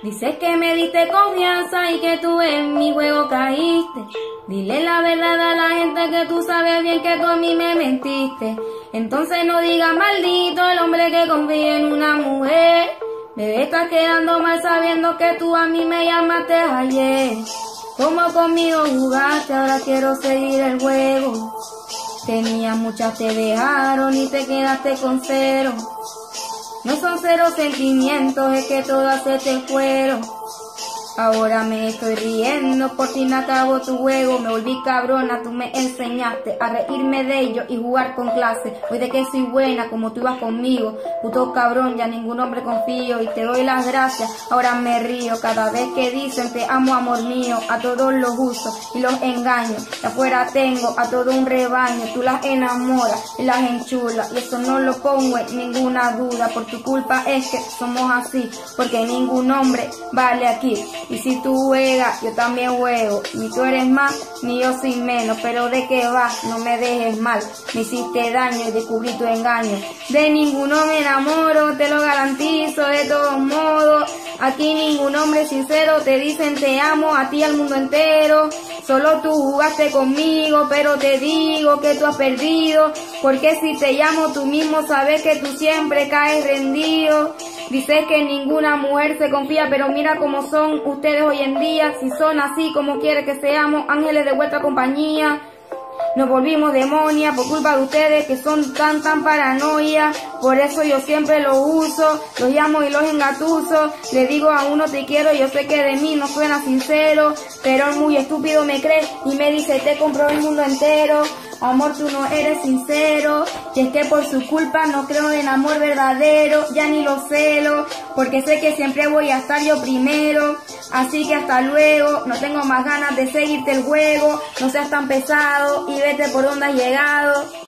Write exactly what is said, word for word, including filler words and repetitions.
Dices que me diste confianza y que tú en mi juego caíste. Dile la verdad a la gente que tú sabes bien que tú a mí me mentiste. Entonces no digas maldito el hombre que confía en una mujer. Me estás quedando mal sabiendo que tú a mí me llamaste ayer. Como conmigo jugaste, ahora quiero seguir el juego. Tenías muchas, te dejaron y te quedaste con cero. No son cero sentimientos, es que todas se te fueron. Ahora me estoy riendo, por fin acabó tu juego. Me volví cabrona, tú me enseñaste a reírme de ello y jugar con clase. Hoy de que soy buena como tú ibas conmigo. Puto cabrón, ya ningún hombre confío y te doy las gracias. Ahora me río cada vez que dicen te amo, amor mío. A todos los uso y los engaño. De afuera tengo a todo un rebaño. Tú las enamoras y las enchulas y eso no lo pongo en ninguna duda. Por tu culpa es que somos así, porque ningún hombre vale aquí. Y si tú juegas, yo también juego. Ni tú eres más, ni yo soy menos. Pero de qué va, no me dejes mal. Me hiciste daño y descubrí tu engaño. De ninguno me enamoro, te lo garantizo de todos modos. Aquí ningún hombre sincero te dicen te amo a ti al mundo entero. Solo tú jugaste conmigo, pero te digo que tú has perdido. Porque si te llamo tú mismo sabes que tú siempre caes rendido. Dices que ninguna mujer se confía, pero mira cómo son ustedes hoy en día. Si son así como quiere que seamos, ángeles de vuestra compañía. Nos volvimos demonias por culpa de ustedes que son tan tan paranoia. Por eso yo siempre los uso, los llamo y los engatuso. Le digo a uno te quiero, yo sé que de mí no suena sincero, pero el muy estúpido me cree y me dice te compro el mundo entero. Amor, tú no eres sincero, y es que por su culpa no creo en amor verdadero, ya ni lo celo, porque sé que siempre voy a estar yo primero. Así que hasta luego, no tengo más ganas de seguirte el juego, no seas tan pesado y vete por donde has llegado.